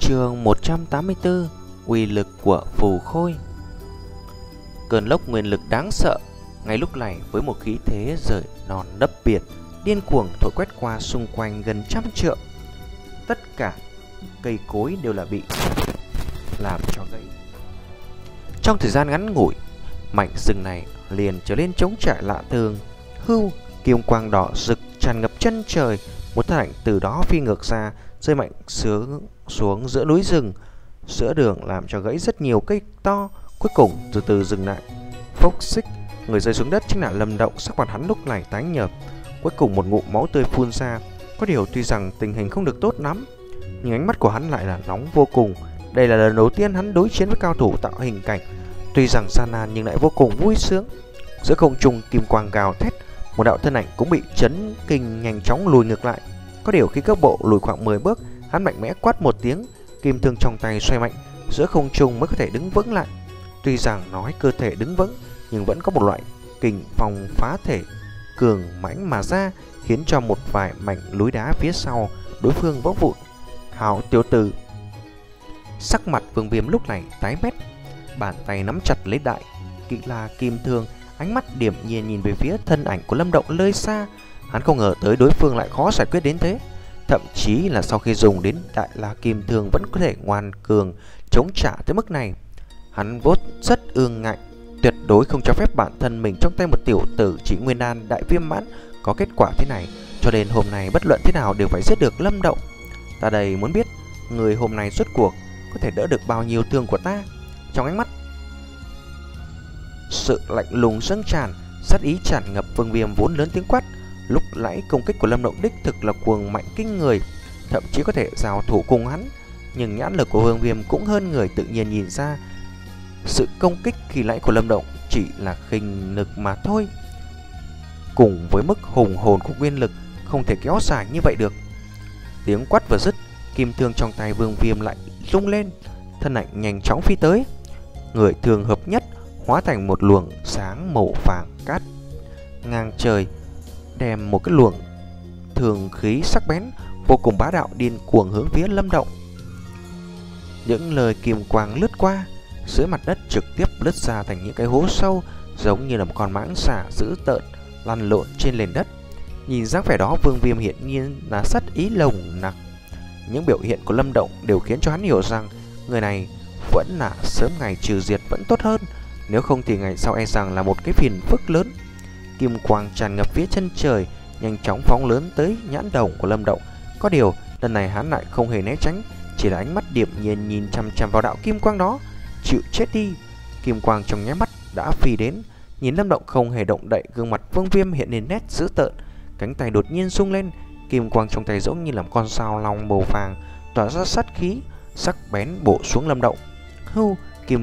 Chương 184: Uy lực của phù khôi. Cơn lốc nguyên lực đáng sợ ngay lúc này với một khí thế rời non đắp biển điên cuồng thổi quét qua xung quanh gần trăm trượng. Tất cả cây cối đều là bị làm cho gãy. Trong thời gian ngắn ngủi, mảnh rừng này liền trở nên trống trải lạ thường. Hưu, kim quang đỏ rực tràn ngập chân trời, một thân ảnh từ đó phi ngược ra, rơi mạnh xuống giữa núi rừng, giữa đường làm cho gãy rất nhiều cây to, cuối cùng từ từ dừng lại. Phốc xích, người rơi xuống đất chính là Lâm Động. Sắc mặt hắn lúc này tái nhợt, cuối cùng một ngụm máu tươi phun ra. Có điều tuy rằng tình hình không được tốt lắm, nhưng ánh mắt của hắn lại là nóng vô cùng. Đây là lần đầu tiên hắn đối chiến với cao thủ tạo hình cảnh, tuy rằng gian nan nhưng lại vô cùng vui sướng. Giữa không trung kim quang gào thét, một đạo thân ảnh cũng bị chấn kinh nhanh chóng lùi ngược lại. Có điều khi cước bộ lùi khoảng 10 bước, hắn mạnh mẽ quát một tiếng, kim thương trong tay xoay mạnh, giữa không trung mới có thể đứng vững lại. Tuy rằng nói cơ thể đứng vững, nhưng vẫn có một loại kình phong phá thể cường mãnh mà ra, khiến cho một vài mảnh núi đá phía sau đối phương vỡ vụn. Hảo tiểu tử! Sắc mặt Vương Viêm lúc này tái mét, bàn tay nắm chặt lấy đại kỵ la kim thương, ánh mắt điềm nhiên nhìn về phía thân ảnh của Lâm Động nơi xa. Hắn không ngờ tới đối phương lại khó giải quyết đến thế, thậm chí là sau khi dùng đến đại la kim thương vẫn có thể ngoan cường chống trả tới mức này. Hắn vốn rất ương ngạnh, tuyệt đối không cho phép bản thân mình trong tay một tiểu tử chỉ nguyên đan đại viêm mãn có kết quả thế này, cho nên hôm nay bất luận thế nào đều phải giết được Lâm Động. Ta đây muốn biết người hôm nay rốt cuộc có thể đỡ được bao nhiêu thương của ta. Trong ánh mắt sự lạnh lùng dâng tràn, sát ý tràn ngập, Vương Viêm vốn lớn tiếng quát. Lúc nãy công kích của Lâm Động đích thực là cuồng mạnh kinh người, thậm chí có thể giao thủ cùng hắn, nhưng nhãn lực của Vương Viêm cũng hơn người, tự nhiên nhìn ra sự công kích khi nãy của Lâm Động chỉ là khinh lực mà thôi. Cùng với mức hùng hồn của nguyên lực không thể kéo dài như vậy được. Tiếng quát vừa dứt, kim thương trong tay Vương Viêm lại rung lên, thân ảnh nhanh chóng phi tới, người thường hợp nhất hóa thành một luồng sáng màu vàng cát ngang trời, đem một cái luồng thường khí sắc bén vô cùng bá đạo điên cuồng hướng phía Lâm Động. Những lời kim quang lướt qua, dưới mặt đất trực tiếp lướt ra thành những cái hố sâu, giống như là một con mãng xà dữ tợn lăn lộn trên nền đất. Nhìn dáng vẻ đó, Vương Viêm hiện nhiên là sát ý lồng nặc. Những biểu hiện của Lâm Động đều khiến cho hắn hiểu rằng người này vẫn là sớm ngày trừ diệt vẫn tốt hơn, nếu không thì ngày sau e rằng là một cái phiền phức lớn. Kim quang tràn ngập phía chân trời, nhanh chóng phóng lớn tới nhãn đồng của Lâm Động. Có điều lần này hắn lại không hề né tránh, chỉ là ánh mắt điềm nhiên nhìn chăm chăm vào đạo kim quang đó. Chịu chết đi! Kim quang trong nháy mắt đã phi đến, nhìn Lâm Động không hề động đậy, gương mặt Vương Viêm hiện lên nét dữ tợn, cánh tay đột nhiên rung lên, kim quang trong tay giống như là một con sao long màu vàng tỏa ra sát khí sắc bén bổ xuống Lâm Động. Hưu,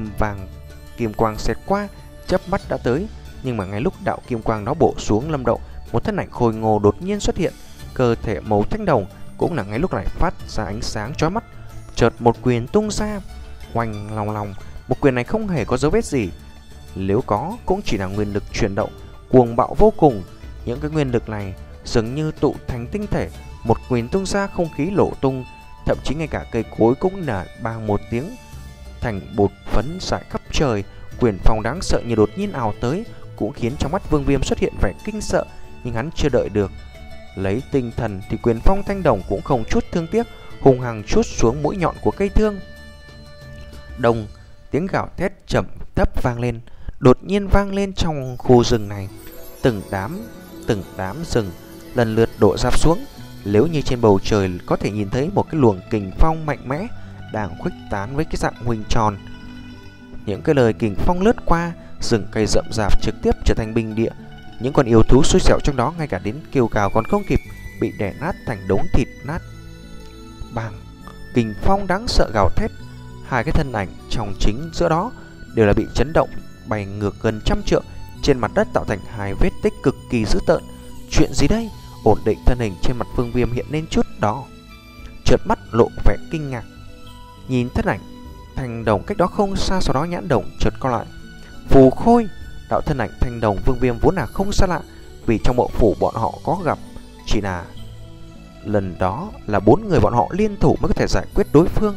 kim quang xẹt qua, chớp mắt đã tới, nhưng mà ngay lúc đạo kim quang đó bổ xuống Lâm Động, một thân ảnh khôi ngô đột nhiên xuất hiện, cơ thể màu thanh đồng cũng là ngay lúc này phát ra ánh sáng chói mắt. Chợt một quyền tung ra, oanh long long, một quyền này không hề có dấu vết gì, nếu có cũng chỉ là nguyên lực chuyển động cuồng bạo vô cùng. Những cái nguyên lực này dường như tụ thành tinh thể, một quyền tung ra không khí nổ tung, thậm chí ngay cả cây cối cũng là bang một tiếng thành bột phấn rải khắp trời. Quyền phong đáng sợ như đột nhiên ào tới, cũng khiến trong mắt Vương Viêm xuất hiện vẻ kinh sợ, nhưng hắn chưa đợi được lấy tinh thần thì quyền phong thanh đồng cũng không chút thương tiếc, hung hăng chút xuống mũi nhọn của cây thương. Đồng, tiếng gào thét trầm thấp vang lên, đột nhiên vang lên trong khu rừng này. Từng đám rừng lần lượt đổ rạp xuống, nếu như trên bầu trời có thể nhìn thấy một cái luồng kình phong mạnh mẽ đang khuếch tán với cái dạng huỳnh tròn. Những cái lời kình phong lướt qua, rừng cây rậm rạp trực tiếp trở thành bình địa. Những con yêu thú xui xẻo trong đó ngay cả đến kêu cào còn không kịp, bị đè nát thành đống thịt nát. Bang! Kình phong đáng sợ gào thét, hai cái thân ảnh trong chính giữa đó đều là bị chấn động, bay ngược gần trăm trượng trên mặt đất, tạo thành hai vết tích cực kỳ dữ tợn. Chuyện gì đây? Ổn định thân hình trên mặt Vương Viêm hiện lên chút đỏ, chợt mắt lộ vẻ kinh ngạc, nhìn thân ảnh thanh đồng cách đó không xa, sau đó nhãn đồng chợt co lại. Phù khôi! Đạo thân ảnh thanh đồng Vương Viêm vốn là không xa lạ, vì trong bộ phủ bọn họ có gặp, chỉ là lần đó là 4 người bọn họ liên thủ mới có thể giải quyết đối phương.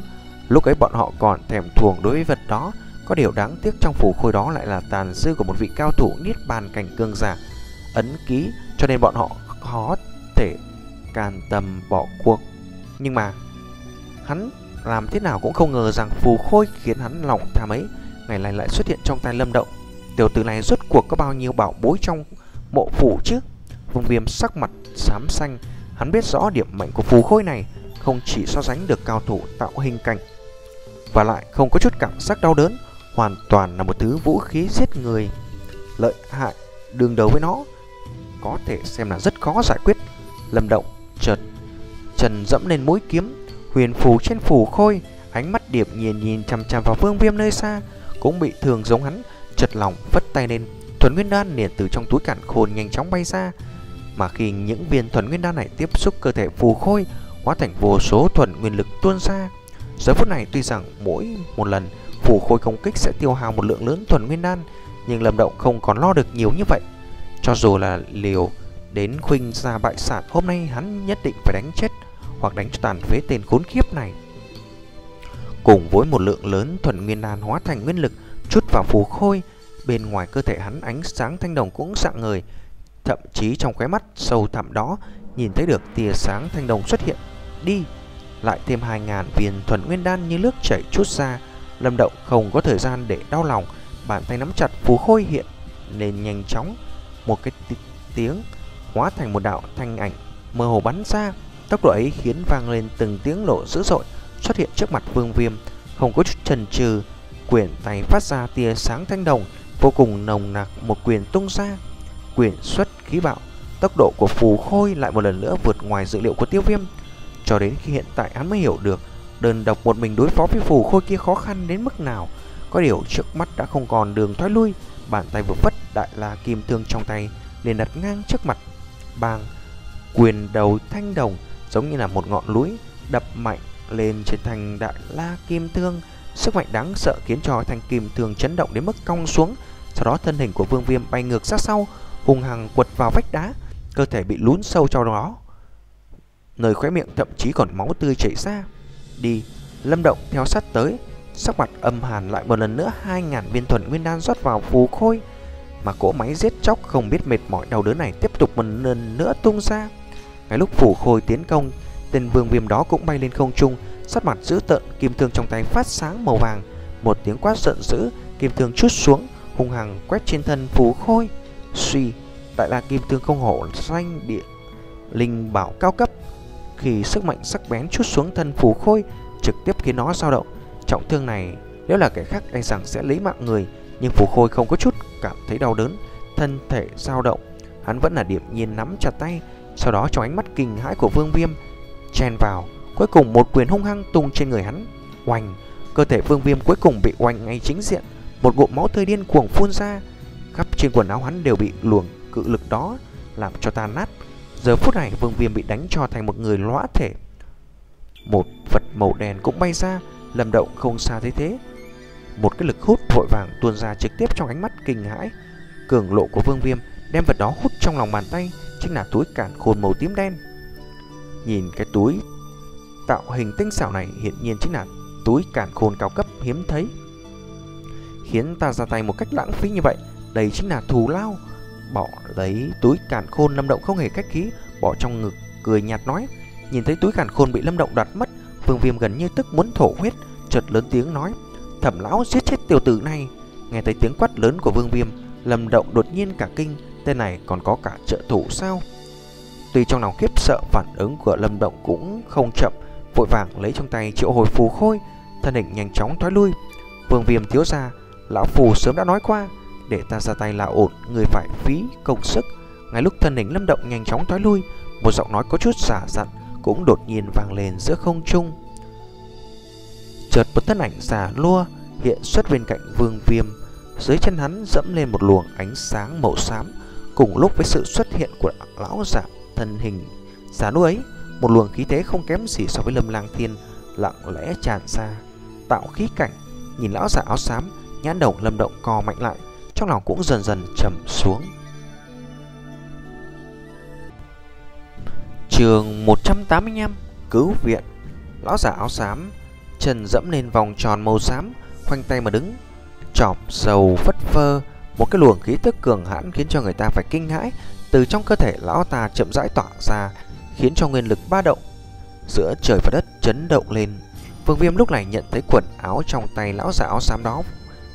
Lúc ấy bọn họ còn thèm thuồng đối với vật đó. Có điều đáng tiếc trong phù khôi đó lại là tàn dư của một vị cao thủ niết bàn cảnh cường giả ấn ký, cho nên bọn họ khó thể can tâm bỏ cuộc. Nhưng mà hắn làm thế nào cũng không ngờ rằng phù khôi khiến hắn lòng tham ấy ngày nay lại xuất hiện trong tay Lâm Động. Tiểu tử này rốt cuộc có bao nhiêu bảo bối trong mộ phủ chứ? Vương Viêm sắc mặt xám xanh, hắn biết rõ điểm mạnh của phù khôi này không chỉ so sánh được cao thủ tạo hình cảnh, và lại không có chút cảm giác đau đớn, hoàn toàn là một thứ vũ khí giết người lợi hại. Đương đầu với nó có thể xem là rất khó giải quyết. Lâm Động chợt trần dẫm lên mũi kiếm, huyền phù trên phù khôi, ánh mắt điệp nhiên nhìn chằm chằm vào Vương Viêm nơi xa. Cũng bị thương giống hắn, chợt lòng vất tay lên, thuần nguyên đan liền từ trong túi càn khôn nhanh chóng bay ra. Mà khi những viên thuần nguyên đan này tiếp xúc cơ thể phù khôi, hóa thành vô số thuần nguyên lực tuôn ra. Giờ phút này tuy rằng mỗi một lần phù khôi công kích sẽ tiêu hao một lượng lớn thuần nguyên đan, nhưng Lâm Động không còn lo được nhiều như vậy. Cho dù là liều đến khuynh ra bại sản, hôm nay hắn nhất định phải đánh chết hoặc đánh cho tàn phế tên khốn kiếp này. Cùng với một lượng lớn thuần nguyên đan hóa thành nguyên lực chút vào phù khôi, bên ngoài cơ thể hắn ánh sáng thanh đồng cũng rạng ngời, thậm chí trong khóe mắt sâu thẳm đó nhìn thấy được tia sáng thanh đồng xuất hiện. Đi lại thêm 2000 viên thuần nguyên đan như nước chảy chút ra. Lâm Động không có thời gian để đau lòng, bàn tay nắm chặt phù khôi hiện lên nhanh chóng, một cái tiếng hóa thành một đạo thanh ảnh mơ hồ bắn ra. Tốc độ ấy khiến vang lên từng tiếng nổ dữ dội, xuất hiện trước mặt Vương Viêm. Không có chút chần chừ, quyền tay phát ra tia sáng thanh đồng vô cùng nồng nặc, một quyền tung ra, quyền xuất khí bạo. Tốc độ của phù khôi lại một lần nữa vượt ngoài dự liệu của Tiêu Viêm. Cho đến khi hiện tại hắn mới hiểu được đơn độc một mình đối phó với phù khôi kia khó khăn đến mức nào. Có điều trước mắt đã không còn đường thoái lui, bàn tay vừa phất, đại la kim thương trong tay liền đặt ngang trước mặt. Bang, quyền đầu thanh đồng giống như là một ngọn núi đập mạnh lên trên thành đại la kim thương. Sức mạnh đáng sợ khiến cho thanh kim thương chấn động đến mức cong xuống. Sau đó thân hình của Vương Viêm bay ngược ra sau, hung hăng quật vào vách đá, cơ thể bị lún sâu trong đó, nơi khóe miệng thậm chí còn máu tươi chảy ra. Đi, Lâm Động theo sát tới, sắc mặt âm hàn, lại một lần nữa 2000 viên thuần nguyên đan rót vào phù khôi. Mà cỗ máy giết chóc không biết mệt mỏi đau đớn này tiếp tục một lần nữa tung ra. Ngay lúc phù khôi tiến công, tên Vương Viêm đó cũng bay lên không trung, sắc mặt dữ tợn, kim thương trong tay phát sáng màu vàng. Một tiếng quát giận dữ, kim thương trút xuống, hung hăng quét trên thân phù khôi. Suy, đại la kim thương không hổ danh địa linh bảo cao cấp. Khi sức mạnh sắc bén trút xuống thân phù khôi, trực tiếp khiến nó dao động. Trọng thương này nếu là kẻ khác e rằng sẽ lấy mạng người, nhưng phù khôi không có chút cảm thấy đau đớn, thân thể dao động, hắn vẫn là điềm nhiên nắm chặt tay. Sau đó trong ánh mắt kinh hãi của Vương Viêm chen vào, cuối cùng một quyền hung hăng tung trên người hắn. Oanh, cơ thể Vương Viêm cuối cùng bị oanh ngay chính diện, một ngụm máu tươi điên cuồng phun ra, khắp trên quần áo hắn đều bị luồng cự lực đó làm cho tan nát. Giờ phút này Vương Viêm bị đánh cho thành một người lõa thể. Một vật màu đen cũng bay ra. Lâm Động không xa thế, một cái lực hút vội vàng tuôn ra trực tiếp trong ánh mắt kinh hãi cường lộ của Vương Viêm, đem vật đó hút trong lòng bàn tay, chính là túi càn khôn màu tím đen. Nhìn cái túi tạo hình tinh xảo này, hiển nhiên chính là túi càn khôn cao cấp hiếm thấy, khiến ta ra tay một cách lãng phí như vậy. Đây chính là thù lao. Bỏ lấy túi càn khôn, Lâm Động không hề khách khí, bỏ trong ngực, cười nhạt nói. Nhìn thấy túi càn khôn bị Lâm Động đoạt mất, Vương Viêm gần như tức muốn thổ huyết, chợt lớn tiếng nói: Thẩm lão, giết chết tiểu tử này. Nghe thấy tiếng quát lớn của Vương Viêm, Lâm Động đột nhiên cả kinh, tên này còn có cả trợ thủ sao? Tuy trong lòng khiếp sợ, phản ứng của Lâm Động cũng không chậm, vội vàng lấy trong tay triệu hồi phù khôi, thân hình nhanh chóng thoái lui. Vương Viêm thiếu gia, lão phù sớm đã nói qua, để ta ra tay là ổn, người phải phí công sức. Ngay lúc thân hình Lâm Động nhanh chóng thoái lui, một giọng nói có chút giả dặn cũng đột nhiên vang lên giữa không trung. Chợt một thân ảnh già lua hiện xuất bên cạnh Vương Viêm, dưới chân hắn dẫm lên một luồng ánh sáng màu xám. Cùng lúc với sự xuất hiện của lão giả thân hình già lua ấy, một luồng khí thế không kém gì so với Lâm Lang Thiên lặng lẽ tràn ra, tạo khí cảnh. Nhìn lão giả áo xám, nhãn đồng Lâm Động co mạnh lại, trong lòng cũng dần dần trầm xuống. Chương 185: Cứu viện. Lão giả áo xám chân dẫm lên vòng tròn màu xám, khoanh tay mà đứng, chòm râu phất phơ. Một cái luồng khí tức cường hãn khiến cho người ta phải kinh hãi từ trong cơ thể lão ta chậm rãi tỏa ra, khiến cho nguyên lực ba động giữa trời và đất chấn động lên. Vương Viêm lúc này nhận thấy quần áo trong tay lão già áo xám đó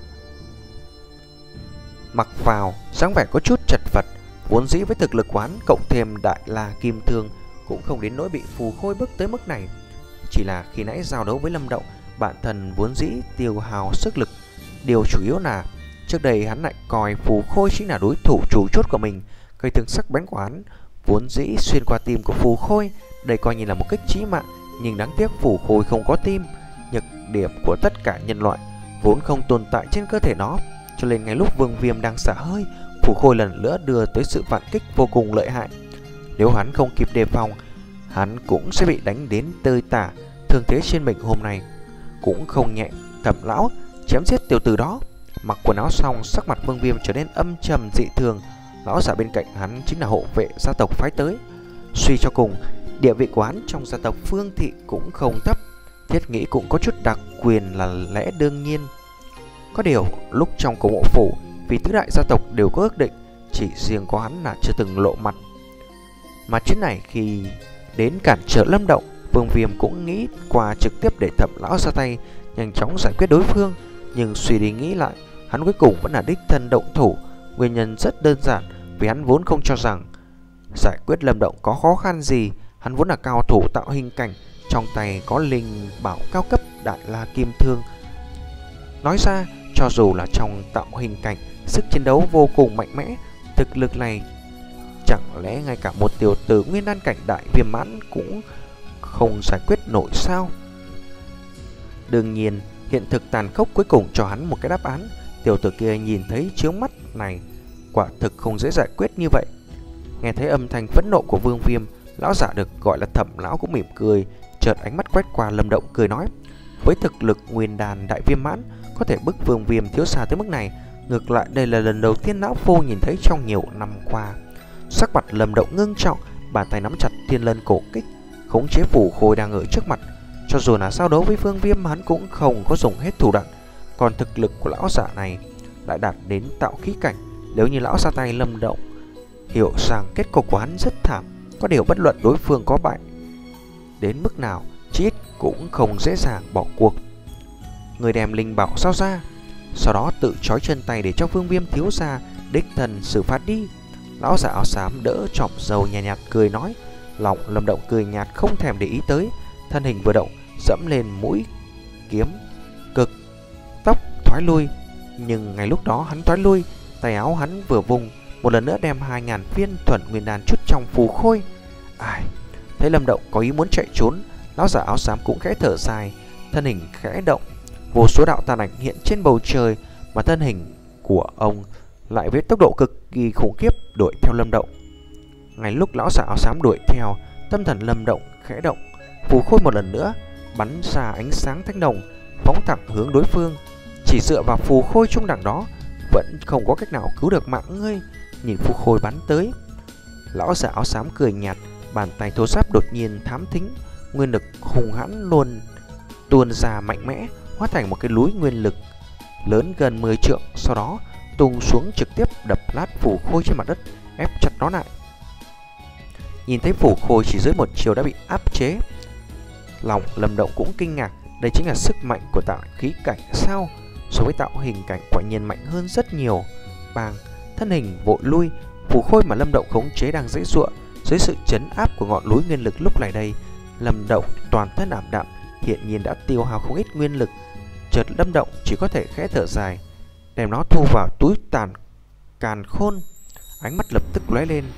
mặc vào dáng vẻ có chút chật vật, vốn dĩ với thực lực quán cộng thêm đại la kim thương cũng không đến nỗi bị phù khôi bức tới mức này. Chỉ là khi nãy giao đấu với Lâm Động, bản thân vốn dĩ tiêu hào sức lực. Điều chủ yếu là trước đây hắn lại coi phù khôi chính là đối thủ chủ chốt của mình. Cây thương sắc bén của hắn vốn dĩ xuyên qua tim của phù khôi, đây coi như là một kích chí mạng. Nhưng đáng tiếc phù khôi không có tim, nhược điểm của tất cả nhân loại vốn không tồn tại trên cơ thể nó. Cho nên ngay lúc Vương Viêm đang xả hơi, phù khôi lần nữa đưa tới sự phản kích vô cùng lợi hại. Nếu hắn không kịp đề phòng, hắn cũng sẽ bị đánh đến tơi tả. Thương thế trên mình hôm nay cũng không nhẹ. Thẩm lão chém giết tiểu tử đó. Mặc quần áo xong, sắc mặt Vương Viêm trở nên âm trầm dị thường. Lão giả bên cạnh hắn chính là hộ vệ gia tộc phái tới. Suy cho cùng, địa vị của hắn trong gia tộc Phương Thị cũng không thấp, thiết nghĩ cũng có chút đặc quyền là lẽ đương nhiên. Có điều lúc trong cổ mộ phủ, vì tứ đại gia tộc đều có ước định, chỉ riêng có hắn là chưa từng lộ mặt. Mà chuyến này khi đến cản trở Lâm Động, Vương Viêm cũng nghĩ qua trực tiếp để Thẩm lão ra tay nhanh chóng giải quyết đối phương. Nhưng suy đi nghĩ lại, hắn cuối cùng vẫn là đích thân động thủ. Nguyên nhân rất đơn giản, vì hắn vốn không cho rằng giải quyết Lâm Động có khó khăn gì. Hắn vốn là cao thủ tạo hình cảnh, trong tay có linh bảo cao cấp đại la kim thương. Nói ra, cho dù là trong tạo hình cảnh, sức chiến đấu vô cùng mạnh mẽ, thực lực này chẳng lẽ ngay cả một tiểu tử nguyên đan cảnh đại viêm mãn cũng không giải quyết nổi sao? Đương nhiên, hiện thực tàn khốc cuối cùng cho hắn một cái đáp án. Tiểu tử kia nhìn thấy chướng mắt này quả thực không dễ giải quyết như vậy. Nghe thấy âm thanh phẫn nộ của Vương Viêm, lão giả được gọi là Thẩm lão cũng mỉm cười, chợt ánh mắt quét qua Lâm Động cười nói: với thực lực nguyên đàn đại viêm mãn có thể bức Vương Viêm thiếu xa tới mức này, ngược lại đây là lần đầu tiên lão phu nhìn thấy trong nhiều năm qua. Sắc mặt Lâm Động ngưng trọng, bàn tay nắm chặt thiên lân cổ kích, khống chế phù khôi đang ở trước mặt. Cho dù là giao đấu với Vương Viêm, hắn cũng không có dùng hết thủ đoạn. Còn thực lực của lão giả này lại đạt đến tạo khí cảnh. Nếu như lão ra tay, Lâm Động hiểu rằng kết cục của hắn rất thảm. Có điều bất luận đối phương có bại đến mức nào, chí ít cũng không dễ dàng bỏ cuộc. Người đem linh bảo sao ra, sau đó tự trói chân tay để cho Vương Viêm thiếu gia đích thần xử phạt đi. Lão giả áo xám đỡ chỏm râu nhạt nhạt cười nói. Lòng Lâm Động cười nhạt không thèm để ý tới, thân hình vừa động dẫm lên mũi kiếm, cực tốc thoái lui. Nhưng ngay lúc đó hắn thoái lui, tay áo hắn vừa vùng, một lần nữa đem 2000 viên thuần nguyên đan chút trong phù khôi. Ai thấy Lâm Động có ý muốn chạy trốn, lão giả áo xám cũng khẽ thở dài, thân hình khẽ động, vô số đạo tàn ảnh hiện trên bầu trời, mà thân hình của ông lại với tốc độ cực kỳ khủng khiếp đuổi theo Lâm Động. Ngay lúc lão giả áo xám đuổi theo, tâm thần Lâm Động khẽ động, phù khôi một lần nữa bắn ra ánh sáng thanh đồng, phóng thẳng hướng đối phương. Chỉ dựa vào phù khôi trung đẳng đó vẫn không có cách nào cứu được mạng ngươi. Nhìn phù khôi bắn tới, lão giả áo xám cười nhạt, bàn tay thô ráp đột nhiên thám thính, nguyên lực hùng hãn luôn tuôn ra mạnh mẽ, hóa thành một cái núi nguyên lực lớn gần 10 trượng, sau đó tung xuống trực tiếp đập lát phù khôi trên mặt đất, ép chặt nó lại. Nhìn thấy phù khôi chỉ dưới một chiều đã bị áp chế, lòng Lâm Động cũng kinh ngạc. Đây chính là sức mạnh của tạo khí cảnh sao? So với tạo hình cảnh quả nhiên mạnh hơn rất nhiều. Bang, thân hình vội lui, phù khôi mà Lâm Động khống chế đang dãy giụa dưới sự chấn áp của ngọn núi nguyên lực. Lúc này đây, Lâm Động toàn thân ảm đạm, hiện nhiên đã tiêu hao không ít nguyên lực. Chợt Lâm Động chỉ có thể khẽ thở dài, đem nó thu vào túi càn khôn, ánh mắt lập tức lóe lên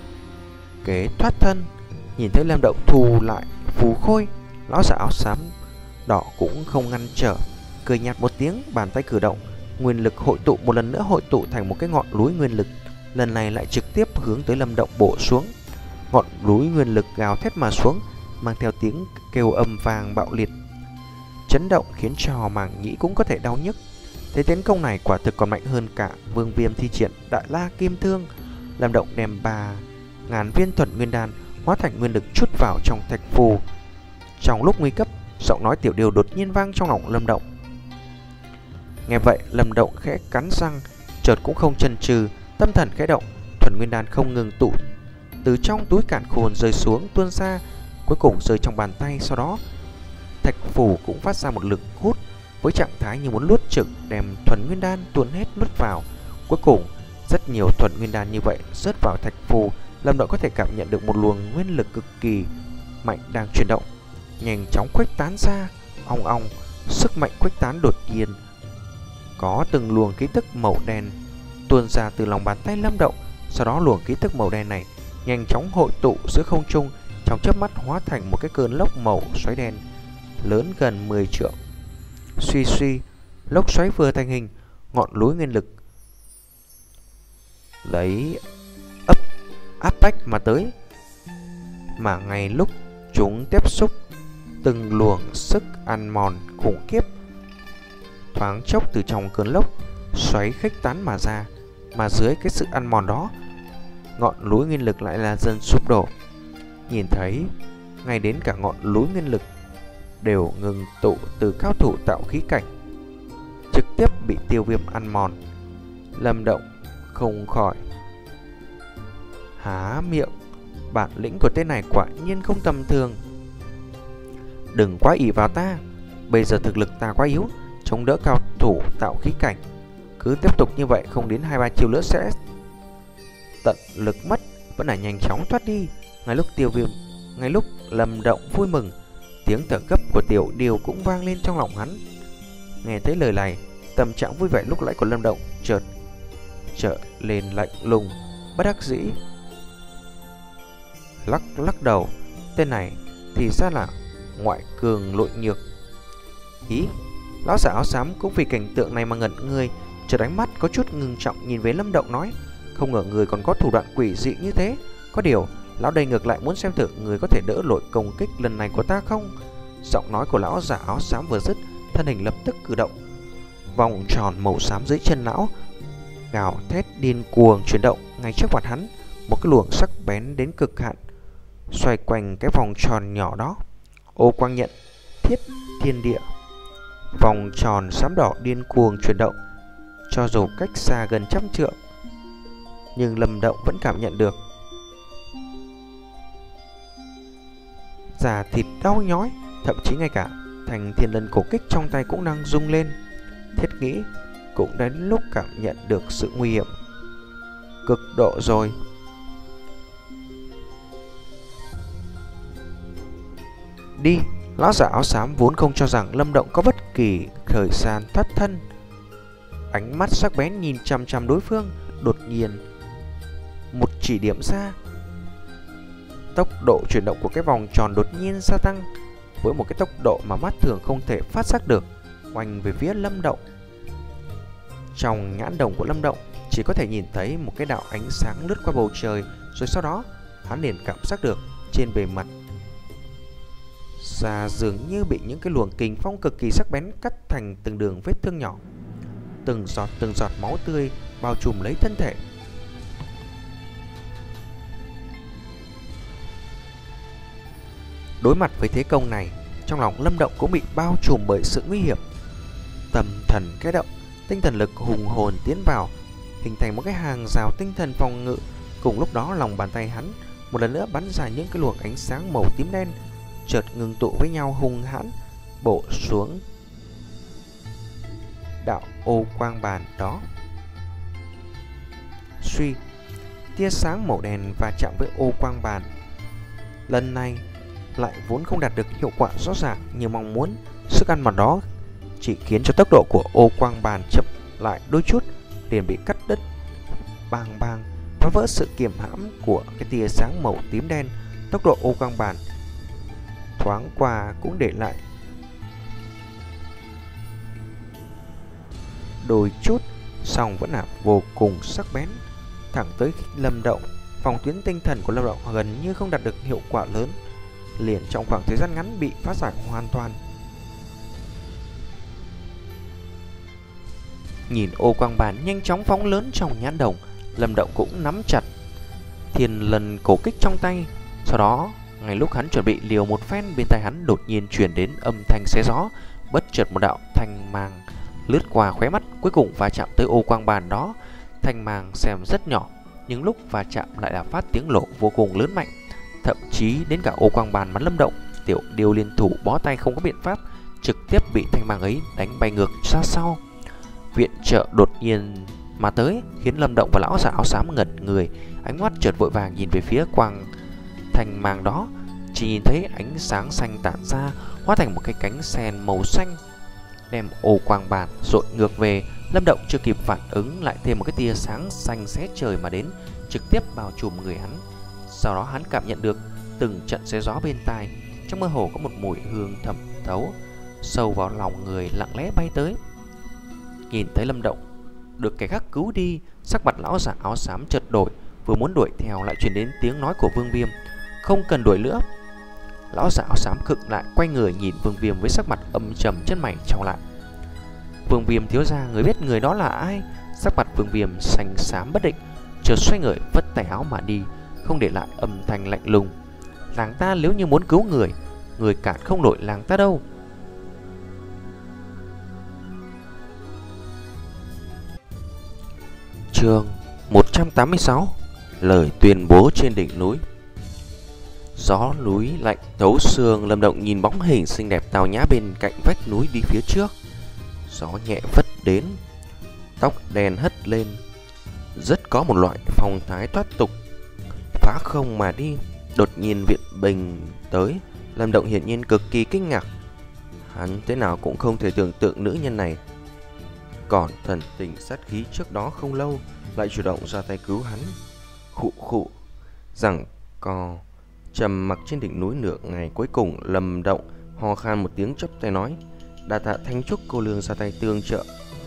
kế thoát thân. Nhìn thấy Lâm Động thu lại phù khôi, lão giả áo xám đỏ cũng không ngăn trở, cười nhạt một tiếng, bàn tay cử động, nguyên lực hội tụ một lần nữa, hội tụ thành một cái ngọn núi nguyên lực, lần này lại trực tiếp hướng tới Lâm Động bổ xuống. Ngọn núi nguyên lực gào thét mà xuống, mang theo tiếng kêu âm vang bạo liệt, chấn động khiến cho màng nhĩ cũng có thể đau nhức. Thế tiến công này quả thực còn mạnh hơn cả Vương Viêm thi triển đại la kim thương. Lâm Động đem 3000 viên thuần nguyên đan hóa thành nguyên lực chút vào trong thạch phù. Trong lúc nguy cấp, Giọng nói Tiểu Điêu đột nhiên vang trong lòng Lâm Động. Nghe vậy, Lâm Động khẽ cắn răng, chợt cũng không chần chừ, tâm thần khẽ động, thuần nguyên đan không ngừng tụ từ trong túi càn khôn rơi xuống tuôn ra, cuối cùng rơi trong bàn tay. Sau đó thạch phù cũng phát ra một lực hút với trạng thái như muốn nuốt chửng, đem thuần nguyên đan tuôn hết nuốt vào. Cuối cùng rất nhiều thuần nguyên đan như vậy rớt vào thạch phù. Lâm Động có thể cảm nhận được một luồng nguyên lực cực kỳ mạnh đang chuyển động, nhanh chóng khuếch tán ra. Ong ong, sức mạnh khuếch tán đột nhiên, có từng luồng khí tức màu đen tuôn ra từ lòng bàn tay Lâm Động. Sau đó luồng khí tức màu đen này nhanh chóng hội tụ giữa không trung, trong chớp mắt hóa thành một cái cơn lốc màu xoáy đen lớn gần 10 trượng. Suy suy, lốc xoáy vừa thành hình, ngọn núi nguyên lực lấy áp bách mà tới, mà ngay lúc chúng tiếp xúc, từng luồng sức ăn mòn khủng khiếp thoáng chốc từ trong cơn lốc xoáy khuếch tán mà ra. Mà dưới cái sự ăn mòn đó, ngọn núi nguyên lực lại là dần sụp đổ. Nhìn thấy ngay đến cả ngọn núi nguyên lực đều ngừng tụ từ cao thủ tạo khí cảnh, trực tiếp bị tiêu viêm ăn mòn. Lâm Động không khỏi há miệng, bản lĩnh của tên này quả nhiên không tầm thường. Đừng quá ỷ vào ta, bây giờ thực lực ta quá yếu, chống đỡ cao thủ tạo khí cảnh. Cứ tiếp tục như vậy, không đến 2-3 chiều nữa sẽ tận lực mất. Vẫn là nhanh chóng thoát đi. Ngay lúc Lâm Động vui mừng, tiếng thở gấp của Tiểu Điêu cũng vang lên trong lòng hắn. Nghe thấy lời này, tâm trạng vui vẻ lúc nãy của Lâm Động chợt trở lên lạnh lùng, bất đắc dĩ lắc đầu. Tên này thì ra là ngoại cường nội nhược. Ý, lão giả áo xám cũng vì cảnh tượng này mà ngẩn người, chợt ánh mắt có chút ngưng trọng nhìn về Lâm Động nói: không ngờ người còn có thủ đoạn quỷ dị như thế. Có điều lão đây ngược lại muốn xem thử người có thể đỡ nổi công kích lần này của ta không. Giọng nói của lão giả áo xám vừa dứt, thân hình lập tức cử động, vòng tròn màu xám dưới chân lão gào thét điên cuồng chuyển động. Ngay trước mặt hắn, một cái luồng sắc bén đến cực hạn xoay quanh cái vòng tròn nhỏ đó. Ô quang nhận thiết thiên địa. Vòng tròn xám đỏ điên cuồng chuyển động, cho dù cách xa gần 100 trượng, nhưng Lâm Động vẫn cảm nhận được da thịt đau nhói. Thậm chí ngay cả thành thiên lân cổ kích trong tay cũng đang rung lên. Thiết nghĩ cũng đến lúc cảm nhận được sự nguy hiểm cực độ rồi. Đi. Lão giả áo xám vốn không cho rằng Lâm Động có bất kỳ thời gian thoát thân, ánh mắt sắc bén nhìn chằm chằm đối phương, đột nhiên một chỉ điểm ra. Tốc độ chuyển động của cái vòng tròn đột nhiên gia tăng với một cái tốc độ mà mắt thường không thể phát giác được, oanh về phía Lâm Động. Trong nhãn đồng của Lâm Động chỉ có thể nhìn thấy một cái đạo ánh sáng lướt qua bầu trời, rồi sau đó hắn liền cảm giác được trên bề mặt da dường như bị những cái luồng kình phong cực kỳ sắc bén cắt thành từng đường vết thương nhỏ. Từng giọt máu tươi bao trùm lấy thân thể. Đối mặt với thế công này, trong lòng Lâm Động cũng bị bao trùm bởi sự nguy hiểm. Tâm thần kẽ động, tinh thần lực hùng hồn tiến vào, hình thành một cái hàng rào tinh thần phòng ngự. Cùng lúc đó, lòng bàn tay hắn một lần nữa bắn ra những cái luồng ánh sáng màu tím đen, chợt ngưng tụ với nhau hung hãn bổ xuống đạo ô quang bàn đó. Suy, tia sáng màu đen va chạm với ô quang bàn lần này lại vốn không đạt được hiệu quả rõ ràng như mong muốn. Sức ăn mòn đó chỉ khiến cho tốc độ của ô quang bàn chậm lại đôi chút, liền bị cắt đứt, bang bang, phá vỡ sự kiềm hãm của cái tia sáng màu tím đen. Tốc độ ô quang bàn thoáng qua cũng để lại đôi chút, song vẫn là vô cùng sắc bén, thẳng tới Lâm Động. Phòng tuyến tinh thần của Lâm Động gần như không đạt được hiệu quả lớn, liền trong khoảng thời gian ngắn bị phá giải hoàn toàn. Nhìn ô quang bàn nhanh chóng phóng lớn trong nhãn đồng, Lâm Động cũng nắm chặt thiên lần cổ kích trong tay, sau đó Ngay lúc hắn chuẩn bị liều một phen, bên tai hắn đột nhiên truyền đến âm thanh xé gió. Bất chợt một đạo thanh mang lướt qua khóe mắt, cuối cùng va chạm tới ô quang bàn đó. Thanh mang xem rất nhỏ, nhưng lúc va chạm lại là phát tiếng nổ vô cùng lớn mạnh, thậm chí đến cả ô quang bàn bắn Lâm Động. Tiểu Điêu liên thủ bó tay không có biện pháp, trực tiếp bị thanh mang ấy đánh bay ngược ra sau. Viện trợ đột nhiên mà tới khiến Lâm Động và lão giả áo xám ngẩn người, ánh mắt chợt vội vàng nhìn về phía quang thanh mang đó, chỉ nhìn thấy ánh sáng xanh tản ra, hóa thành một cái cánh sen màu xanh, đem ô quang bàn dội ngược về. Lâm Động chưa kịp phản ứng, lại thêm một cái tia sáng xanh xé trời mà đến, trực tiếp bao trùm người hắn. Sau đó hắn cảm nhận được từng trận xé gió bên tai, trong mơ hồ có một mùi hương thẩm thấu sâu vào lòng người, lặng lẽ bay tới. Nhìn thấy Lâm Động được kẻ khác cứu đi, sắc mặt lão giả áo xám chợt đổi, vừa muốn đuổi theo lại truyền đến tiếng nói của Vương Viêm: "Không cần đuổi nữa." Lão giả áo xám khựng lại, quay người nhìn Vương Viêm với sắc mặt âm trầm, chân mày chau lại. "Vương Viêm thiếu gia, người biết người đó là ai?" Sắc mặt Vương Viêm xanh xám bất định, chợt xoay người vất tay áo mà đi, không để lại âm thanh lạnh lùng: "Làng ta nếu như muốn cứu người, người cản không nổi làng ta đâu." Chương 186: Lời tuyên bố trên đỉnh núi. Gió núi lạnh thấu xương, Lâm Động nhìn bóng hình xinh đẹp tao nhã bên cạnh vách núi đi phía trước. Gió nhẹ phất đến, tóc đen hất lên, rất có một loại phong thái thoát tục, phá không mà đi. Đột nhiên Viện Bình tới, Lâm Động hiển nhiên cực kỳ kinh ngạc. Hắn thế nào cũng không thể tưởng tượng nữ nhân này còn thần tình sát khí trước đó không lâu lại chủ động ra tay cứu hắn. Khụ khụ, rằng co trầm mặc trên đỉnh núi nửa ngày, cuối cùng Lâm Động ho khan một tiếng, chắp tay nói: "Đa tạ Thanh Trúc cô lương ra tay tương trợ.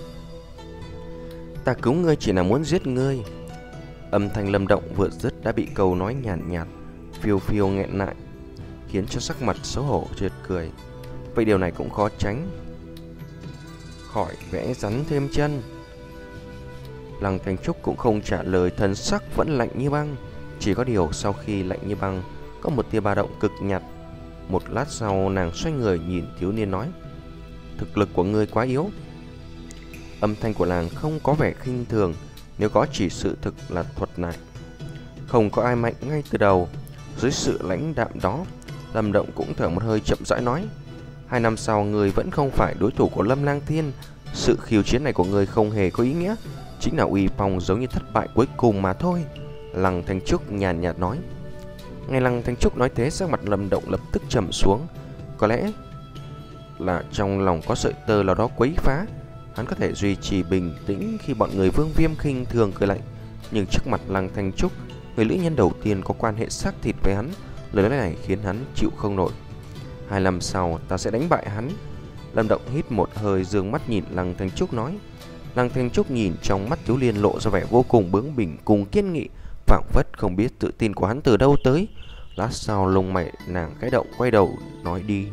Ta cứu ngươi chỉ là muốn giết ngươi." Âm thanh Lâm Động vừa dứt đã bị câu nói nhàn nhạt phiêu phiêu nghẹn lại, khiến cho sắc mặt xấu hổ trượt cười. Vậy điều này cũng khó tránh khỏi vẽ rắn thêm chân. Lăng Thanh Trúc cũng không trả lời, thần sắc vẫn lạnh như băng. Chỉ có điều sau khi lạnh như băng có một tia ba động cực nhạt. Một lát sau nàng xoay người nhìn thiếu niên nói: "Thực lực của ngươi quá yếu." Âm thanh của nàng không có vẻ khinh thường, nếu có chỉ sự thực là thuật lại. Không có ai mạnh ngay từ đầu. Dưới sự lãnh đạm đó, Lâm Động cũng thở một hơi, chậm rãi nói: "2 năm sau ngươi vẫn không phải đối thủ của Lâm Lang Thiên. Sự khiêu chiến này của ngươi không hề có ý nghĩa, chính là uy phong giống như thất bại cuối cùng mà thôi." Lăng Thanh Trúc nhàn nhạt nói. Nghe Lăng Thanh Trúc nói thế, sắc mặt Lâm Động lập tức trầm xuống. Có lẽ là trong lòng có sợi tơ nào đó quấy phá, hắn có thể duy trì bình tĩnh khi bọn người Vương Viêm khinh thường cười lạnh, nhưng trước mặt Lăng Thanh Trúc, người nữ nhân đầu tiên có quan hệ xác thịt với hắn, lời nói này khiến hắn chịu không nổi. 2 năm sau ta sẽ đánh bại hắn. Lâm Động hít một hơi, dương mắt nhìn Lăng Thanh Trúc nói. Lăng Thanh Trúc nhìn trong mắt thiếu niên lộ ra vẻ vô cùng bướng bỉnh cùng kiên nghị, phảng phất không biết tự tin của hắn từ đâu tới. Lát sau lông mày nàng cái động, quay đầu nói đi: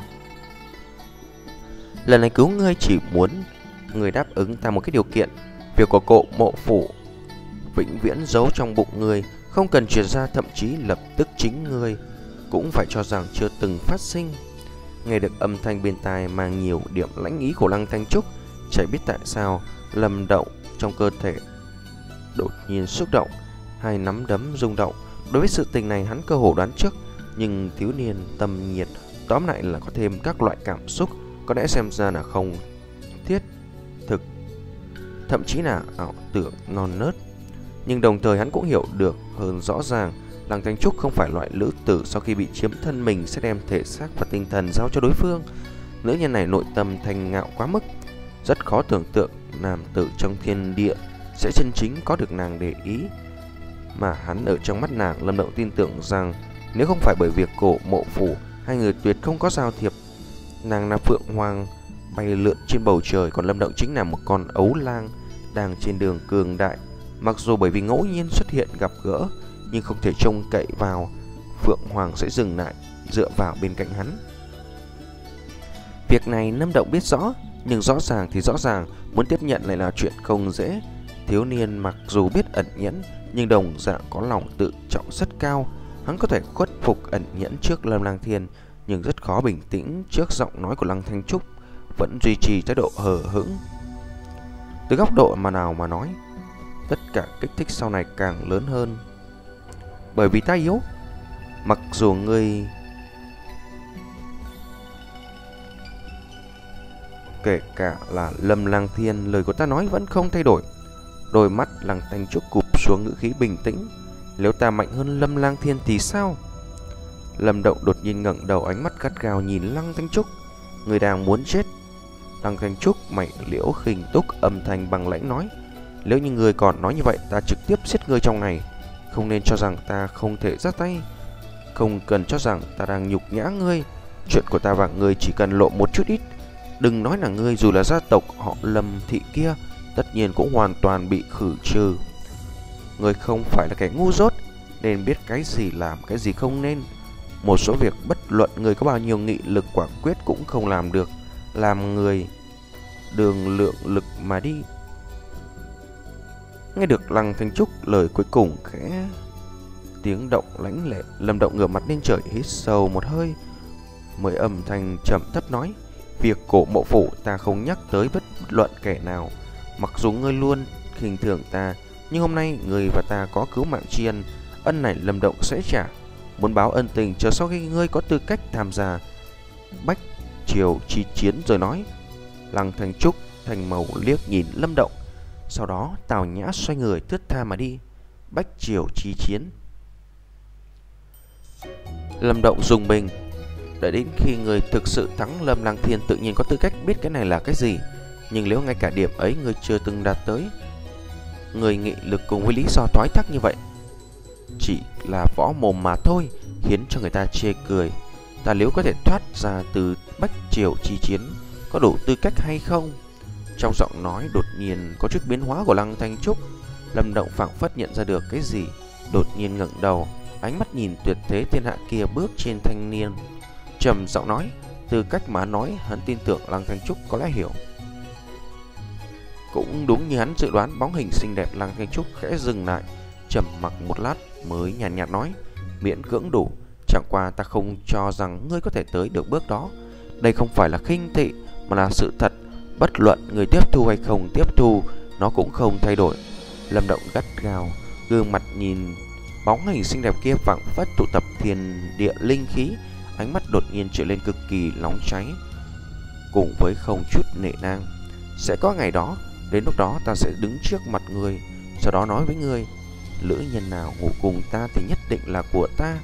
"Lần này cứu ngươi chỉ muốn ngươi đáp ứng ta một cái điều kiện. Việc của Cổ Mộ Phủ vĩnh viễn giấu trong bụng ngươi, không cần truyền ra, thậm chí lập tức chính ngươi cũng phải cho rằng chưa từng phát sinh." Nghe được âm thanh bên tai mang nhiều điểm lãnh ý của Lăng Thanh Trúc, chẳng biết tại sao Lâm Động trong cơ thể đột nhiên xúc động, hai nắm đấm rung động. Đối với sự tình này hắn cơ hồ đoán trước, nhưng thiếu niên tâm nhiệt, tóm lại là có thêm các loại cảm xúc, có lẽ xem ra là không thiết thực, thậm chí là ảo tưởng non nớt. Nhưng đồng thời hắn cũng hiểu được hơn rõ ràng, Lăng Thanh Trúc không phải loại nữ tử sau khi bị chiếm thân mình sẽ đem thể xác và tinh thần giao cho đối phương. Nữ nhân này nội tâm thanh ngạo quá mức, rất khó tưởng tượng nam tử trong thiên địa sẽ chân chính có được nàng để ý. Mà hắn ở trong mắt nàng, Lâm Động tin tưởng rằng nếu không phải bởi việc Cổ Mộ Phủ, hai người tuyệt không có giao thiệp. Nàng là phượng hoàng bay lượn trên bầu trời, còn Lâm Động chính là một con ấu lang đang trên đường cường đại. Mặc dù bởi vì ngẫu nhiên xuất hiện gặp gỡ, nhưng không thể trông cậy vào phượng hoàng sẽ dừng lại dựa vào bên cạnh hắn. Việc này Lâm Động biết rõ, nhưng rõ ràng muốn tiếp nhận lại là chuyện không dễ. Thiếu niên mặc dù biết ẩn nhẫn, nhưng đồng dạng có lòng tự trọng rất cao. Hắn có thể khuất phục ẩn nhẫn trước Lâm Lang Thiên, nhưng rất khó bình tĩnh trước giọng nói của Lăng Thanh Trúc, vẫn duy trì thái độ hờ hững. Từ góc độ nào mà nói, tất cả kích thích sau này càng lớn hơn. Bởi vì ta yếu, mặc dù ngươi kể cả là Lâm Lang Thiên, lời của ta nói vẫn không thay đổi. Đôi mắt Lăng Thanh Trúc cụp xuống, ngữ khí bình tĩnh. Nếu ta mạnh hơn Lâm Lang Thiên thì sao? Lâm Động đột nhiên ngẩng đầu, ánh mắt gắt gao nhìn Lăng Thanh Trúc. Người đang muốn chết. Lăng Thanh Trúc mày liễu khinh túc, âm thanh bằng lãnh nói: nếu như người còn nói như vậy, ta trực tiếp giết ngươi trong này. Không nên cho rằng ta không thể ra tay, không cần cho rằng ta đang nhục nhã ngươi. Chuyện của ta và ngươi chỉ cần lộ một chút ít, đừng nói là ngươi, dù là gia tộc họ Lâm thị kia, tất nhiên cũng hoàn toàn bị khử trừ. Ngươi không phải là kẻ ngu dốt, nên biết cái gì làm, cái gì không nên. Một số việc bất luận người có bao nhiêu nghị lực quả quyết cũng không làm được. Làm người đường lượng lực mà đi. Nghe được Lăng Thanh Trúc lời cuối cùng khẽ tiếng động lãnh lệ, Lâm Động ngửa mặt lên trời hít sâu một hơi, mới âm thanh trầm thấp nói: việc Cổ Mộ Phủ ta không nhắc tới bất luận kẻ nào. Mặc dù ngươi luôn khinh thường ta, nhưng hôm nay ngươi và ta có cứu mạng tri ân, ân này Lâm Động sẽ trả. Muốn báo ân tình chờ sau khi ngươi có tư cách tham gia Bách Triều chi chiến rồi nói. Lăng Thanh Trúc thành màu liếc nhìn Lâm Động, sau đó tào nhã xoay người thướt tha mà đi. Bách Triều chi chiến. Lâm Động dùng mình. Đợi đến khi người thực sự thắng Lâm Lang Thiên, tự nhiên có tư cách biết cái này là cái gì. Nhưng nếu ngay cả điểm ấy người chưa từng đạt tới, người nghị lực cùng với lý do thoái thác như vậy chỉ là võ mồm mà thôi, khiến cho người ta chê cười. Ta nếu có thể thoát ra từ Bách Triều chi chiến, có đủ tư cách hay không? Trong giọng nói đột nhiên có chút biến hóa của Lăng Thanh Trúc, Lâm Động phảng phất nhận ra được cái gì, đột nhiên ngẩng đầu, ánh mắt nhìn tuyệt thế thiên hạ kia bước trên thanh niên, trầm giọng nói. Từ cách mà nói, hắn tin tưởng Lăng Thanh Trúc có lẽ hiểu. Cũng đúng như hắn dự đoán, bóng hình xinh đẹp Lăng Thanh Trúc khẽ dừng lại, trầm mặc một lát mới nhàn nhạt nói: miễn cưỡng đủ, chẳng qua ta không cho rằng ngươi có thể tới được bước đó. Đây không phải là khinh thị, mà là sự thật. Bất luận người tiếp thu hay không tiếp thu, nó cũng không thay đổi. Lâm Động gắt gao, gương mặt nhìn bóng hình xinh đẹp kia phảng phất tụ tập thiên địa linh khí, ánh mắt đột nhiên trở lên cực kỳ nóng cháy, cùng với không chút nể nang. Sẽ có ngày đó, đến lúc đó ta sẽ đứng trước mặt ngươi, sau đó nói với ngươi, nữ nhân nào ngủ cùng ta thì nhất định là của ta.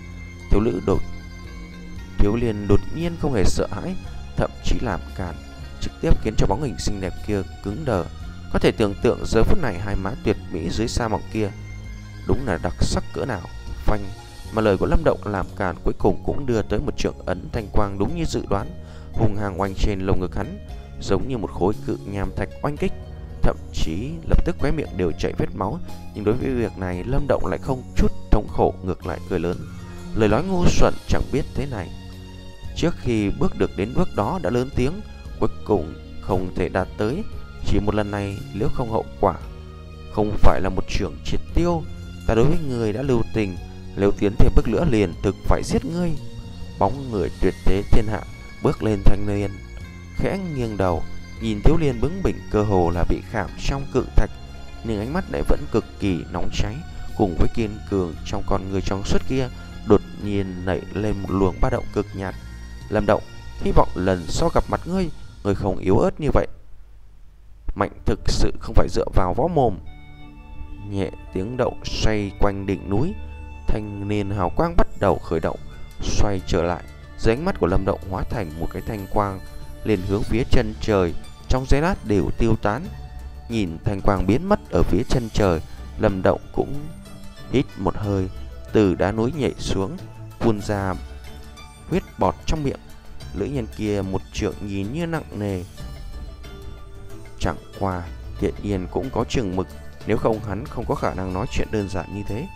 Thiếu Liên đột nhiên không hề sợ hãi, thậm chí làm cản, trực tiếp khiến cho bóng hình xinh đẹp kia cứng đờ. Có thể tưởng tượng giờ phút này hai má tuyệt mỹ dưới sa mỏng kia đúng là đặc sắc cỡ nào. Phanh, mà lời của Lâm Động làm cản cuối cùng cũng đưa tới một trượng ấn thanh quang đúng như dự đoán, hùng hăng oanh trên lồng ngực hắn, giống như một khối cự nham thạch oanh kích. Thậm chí lập tức khóe miệng đều chảy vết máu, nhưng đối với việc này Lâm Động lại không chút thống khổ, ngược lại cười lớn. Lời nói ngu xuẩn chẳng biết thế này, trước khi bước được đến bước đó đã lớn tiếng, cuối cùng không thể đạt tới. Chỉ một lần này, nếu không hậu quả không phải là một trưởng triệt tiêu. Ta đối với người đã lưu tình, nếu tiến thêm bước nữa liền thực phải giết ngươi. Bóng người tuyệt thế thiên hạ bước lên thanh niên, khẽ nghiêng đầu nhìn Thiếu Liên bướng bỉnh, cơ hồ là bị khảm trong cự thạch, nhưng ánh mắt lại vẫn cực kỳ nóng cháy, cùng với kiên cường trong con người trong suốt kia đột nhiên nảy lên một luồng ba động cực nhạt. Lâm Động, hy vọng lần sau gặp mặt ngươi, ngươi không yếu ớt như vậy. Mạnh thực sự không phải dựa vào võ mồm. Nhẹ tiếng động xoay quanh đỉnh núi, thanh niên hào quang bắt đầu khởi động, xoay trở lại. Dưới ánh mắt của Lâm Động hóa thành một cái thanh quang, liền hướng phía chân trời, trong giây lát đều tiêu tán. Nhìn thanh quang biến mất ở phía chân trời, Lâm Động cũng hít một hơi, từ đá núi nhảy xuống, phun ra huyết bọt trong miệng. Nữ nhân kia một trượng nhìn như nặng nề, chẳng qua hiện nhiên cũng có chừng mực, nếu không hắn không có khả năng nói chuyện đơn giản như thế.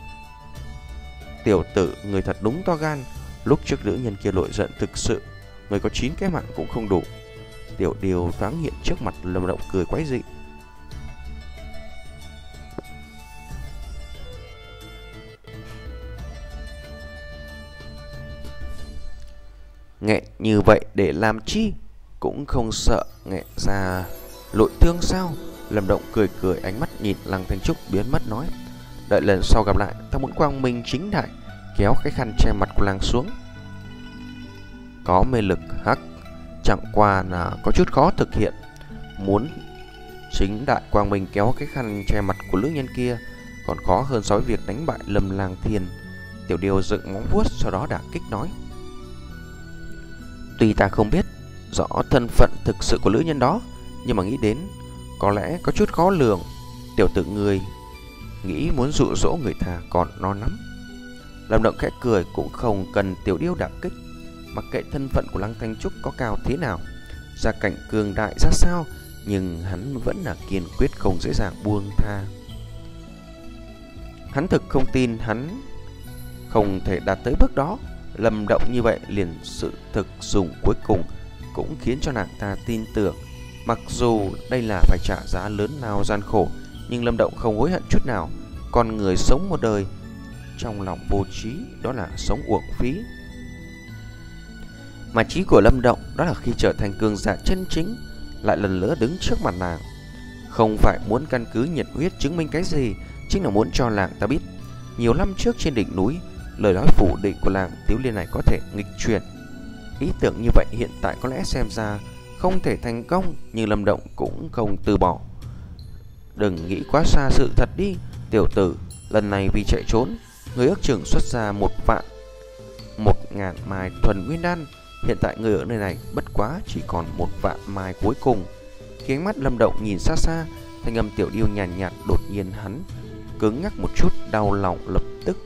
Tiểu tử, người thật đúng to gan. Lúc trước nữ nhân kia nổi giận thực sự, người có 9 cái mạng cũng không đủ. Tiểu Điều thoáng hiện trước mặt Lâm Động cười quái dị. Nghẹn như vậy để làm chi? Cũng không sợ nghẹn ra lội thương sao? Lâm Động cười cười, ánh mắt nhìn Lăng Thanh Trúc biến mất nói: đợi lần sau gặp lại, ta muốn quang minh chính đại kéo cái khăn che mặt của nàng xuống. Có mê lực hắc, chẳng qua là có chút khó thực hiện. Muốn chính đại quang minh kéo cái khăn che mặt của nữ nhân kia còn khó hơn so với việc đánh bại Lâm Lang Thiên. Tiểu Điêu dựng móng vuốt, sau đó đả kích nói: tuy ta không biết rõ thân phận thực sự của nữ nhân đó, nhưng mà nghĩ đến có lẽ có chút khó lường. Tiểu tử người nghĩ muốn dụ dỗ người ta còn non lắm. Lâm Động khẽ cười, cũng không cần Tiểu Điêu đả kích. Mặc kệ thân phận của Lăng Thanh Trúc có cao thế nào, gia cảnh cường đại ra sao, nhưng hắn vẫn là kiên quyết không dễ dàng buông tha. Hắn thực không tin hắn không thể đạt tới bước đó. Lâm Động như vậy liền sự thực dùng cuối cùng cũng khiến cho nàng ta tin tưởng. Mặc dù đây là phải trả giá lớn lao gian khổ, nhưng Lâm Động không hối hận chút nào. Con người sống một đời trong lòng vô trí, đó là sống uổng phí. Mà trí của Lâm Động đó là khi trở thành cường giả chân chính, lại lần nữa đứng trước mặt nàng, không phải muốn căn cứ nhiệt huyết chứng minh cái gì, chính là muốn cho nàng ta biết nhiều năm trước trên đỉnh núi, lời nói phủ định của làng Tiếu Liên này có thể nghịch chuyển. Ý tưởng như vậy hiện tại có lẽ xem ra không thể thành công, nhưng Lâm Động cũng không từ bỏ. Đừng nghĩ quá xa sự thật đi, tiểu tử. Lần này vì chạy trốn, người ước chừng xuất ra 1.000 mai thuần nguyên đan. Hiện tại người ở nơi này bất quá chỉ còn 1.000 mai cuối cùng. Khi ánh mắt Lâm Động nhìn xa xa, thanh âm Tiểu Điêu nhàn nhạt, đột nhiên hắn cứng ngắc một chút, đau lòng lập tức.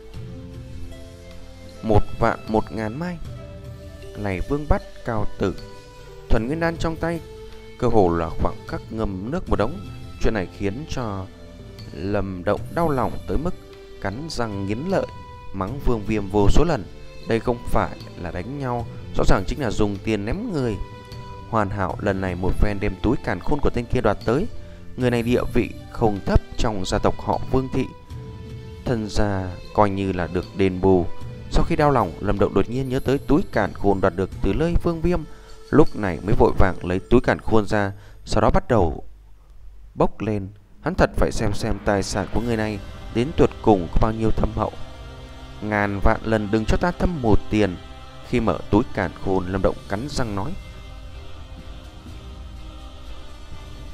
1.000 mai này vương bắt cao tử, thuần nguyên đan trong tay, cơ hồ là khoảng khắc ngâm nước một đống. Chuyện này khiến cho Lâm Động đau lòng tới mức cắn răng nghiến lợi, mắng Vương Viêm vô số lần. Đây không phải là đánh nhau, rõ ràng chính là dùng tiền ném người. Hoàn hảo, lần này một phen đem túi càn khôn của tên kia đoạt tới. Người này địa vị không thấp trong gia tộc họ Vương thị, thân gia coi như là được đền bù. Sau khi đau lòng, Lâm Động đột nhiên nhớ tới túi càn khôn đoạt được từ nơi Vương Viêm, lúc này mới vội vàng lấy túi càn khôn ra, sau đó bắt đầu bốc lên. Hắn thật phải xem tài sản của người này đến tuột cùng có bao nhiêu thâm hậu. Ngàn vạn lần đừng cho ta thâm một tiền. Khi mở túi càn khôn, Lâm Động cắn răng nói: